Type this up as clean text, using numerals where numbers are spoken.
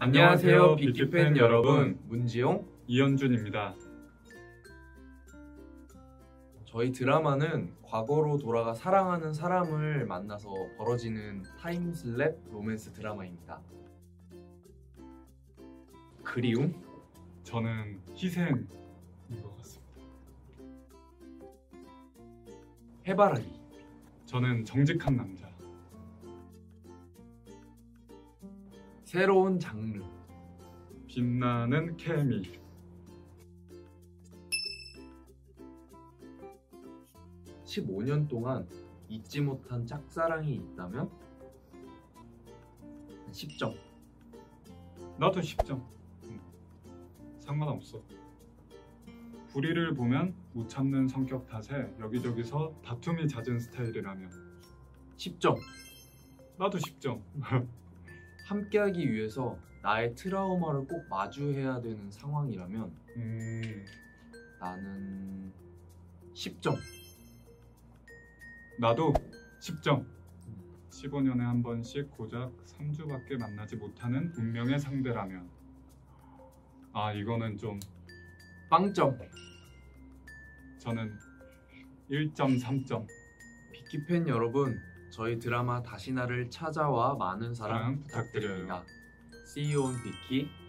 안녕하세요, 비키팬 여러분. 문지용, 이현준입니다. 저희 드라마는 과거로 돌아가 사랑하는 사람을 만나서 벌어지는 타임슬랩 로맨스 드라마입니다. 그리움? 저는 희생인 것 같습니다. 해바라기. 저는 정직한 남자. 새로운 장르. 빛나는 케미. 음. 15년 동안 잊지 못한 짝사랑이 있다면 10점. 나도 10점. 상관없어. 불의를 보면 못 참는 성격 탓에 여기저기서 다툼이 잦은 스타일이라면 10점. 나도 10점. 함께하기 위해서 나의 트라우마를 꼭 마주해야 되는 상황이라면 나는 10점. 나도 10점. 15년에 한 번씩 고작 3주밖에 만나지 못하는 운명의 상대라면 이거는 좀 빵점. 저는 1.3점. 비키팬 여러분, 저희 드라마 다시 나를 찾아와 많은 사랑 부탁드려요. 부탁드립니다. See you on 비키.